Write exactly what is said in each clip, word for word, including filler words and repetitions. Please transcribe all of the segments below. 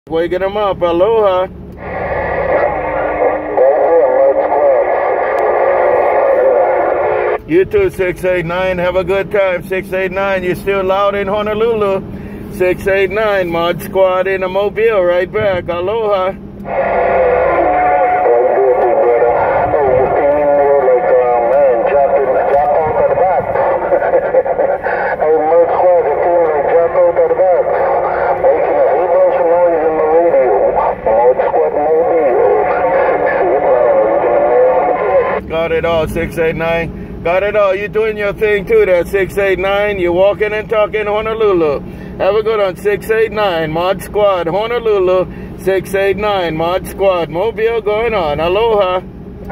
Waking them up. Aloha. You too, six eight nine. Have a good time, six eight nine. You're still loud in Honolulu. six eight nine, Mod Squad in a mobile right back. Aloha. Got it all, six eight nine. Got it all. You doing your thing too, that six eight nine. You're walking and talking Honolulu. Have a good one, six eight nine. Mod Squad, Honolulu. six eight nine, Mod Squad. Mobile going on. Aloha.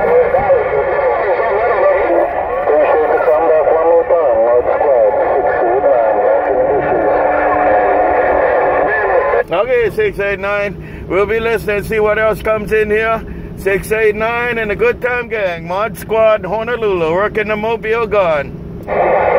Okay, six eight nine. We'll be listening, see what else comes in here. six eight nine and the Good Time Gang. Mod Squad, Honolulu. Working the mobile gun.